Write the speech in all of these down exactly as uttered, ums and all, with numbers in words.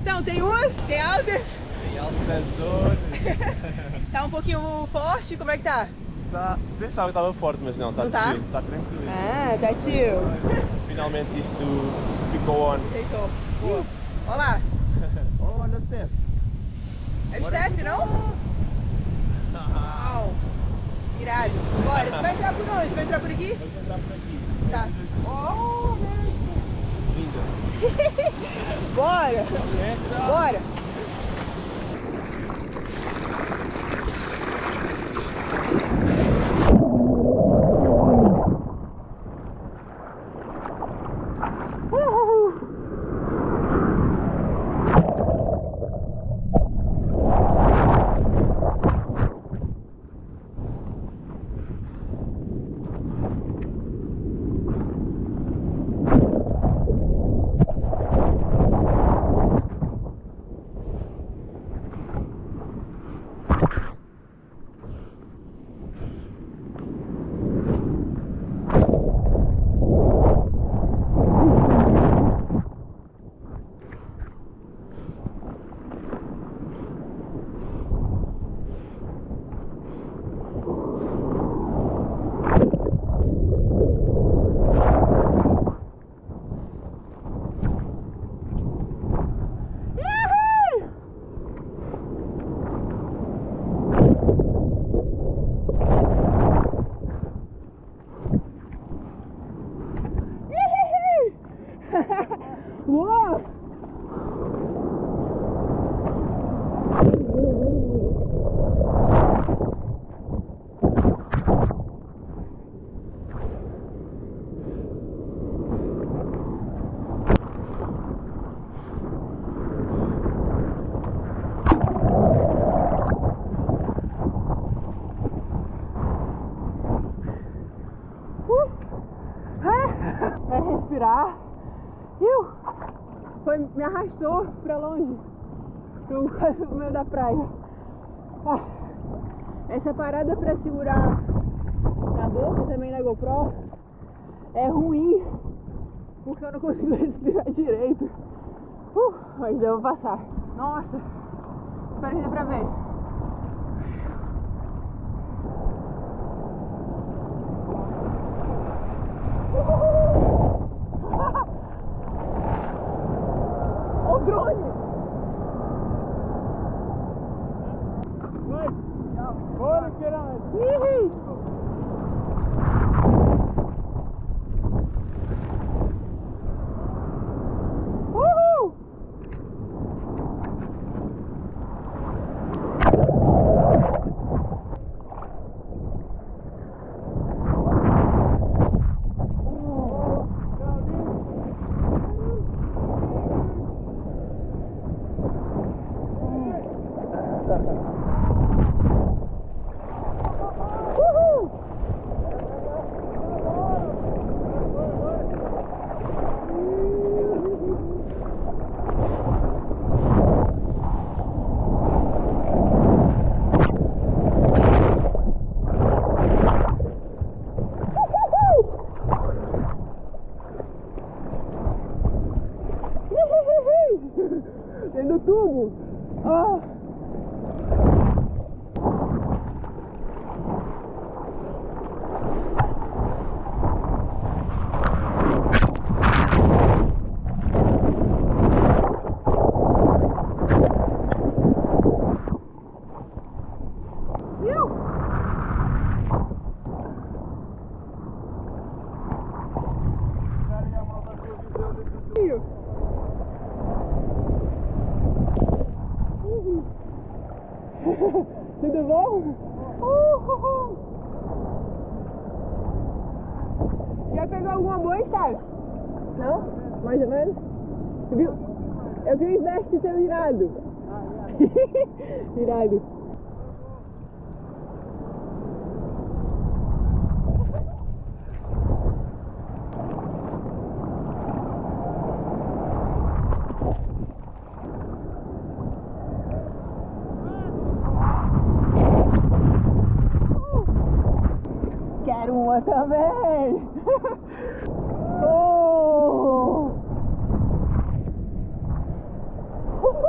Então, tem uns, tem altas. Tem altas zonas. Tá um pouquinho forte, como é que tá? Tá, pensava que estava forte, mas não, está Não tá? chill, está tranquilo. Ah, tá chill. Finalmente isto ficou on. Deitou. Boa. Olha lá. Oh, olha o Steph. É o Steph, não? Uau. Irado. Bora. Você vai entrar por onde? Vai entrar por aqui? Vamos entrar por aqui. Tá. Oh, linda. Bora. Essa. Bora. Uou! Uh! Vai respirar. Iu! Foi, me arrastou pra longe, pro canto meio da praia. Ah, essa parada pra segurar na boca também na GoPro é ruim, porque eu não consigo respirar direito. Uh, mas eu vou passar. Nossa, espero que dê pra ver. O drone! Bora, caralho! Uhul! Dentro do tubo! Ah. Viu? Tudo bom? Uhul. Já pegou alguma boa, Steph? Não? Mais ou menos? Tu viu? Eu vi o veste teu irado. Irado. Quero uma também! Oh!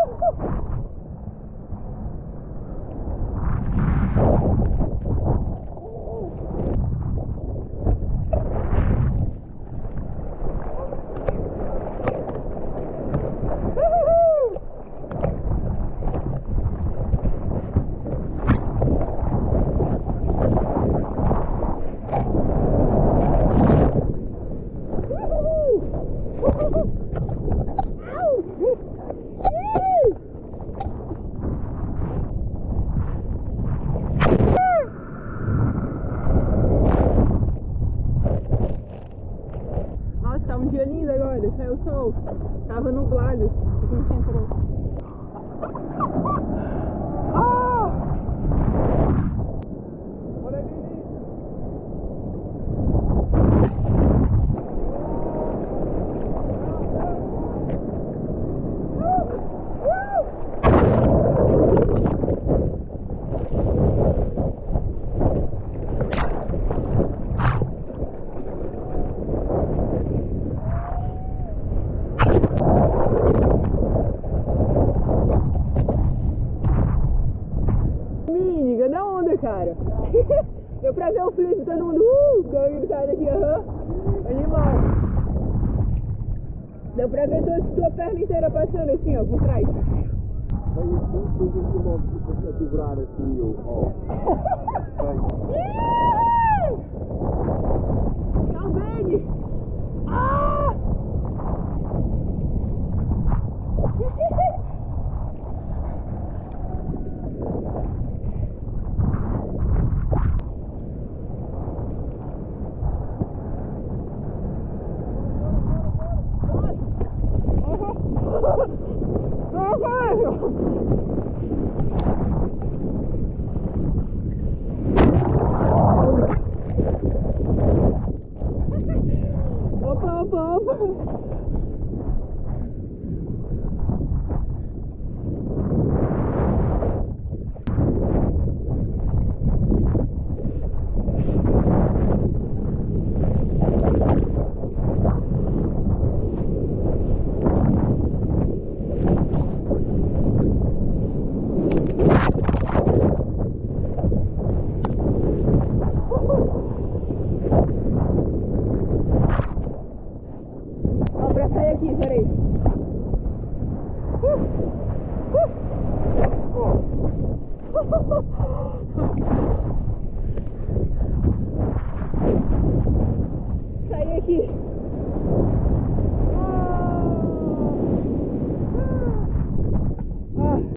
Tava nublado, aqui a gente entrou. Ah! Olha ali, ali. Mínica, da onda, cara. Deu pra ver o flip, todo mundo, uh, gangue do cara daqui, aham. Animal. Deu pra ver tua, tua perna inteira passando assim, ó, por trás. Vai, tu fez um quilômetro a dobrar assim, ó. Calvene! Ah! Opa, opa, opa!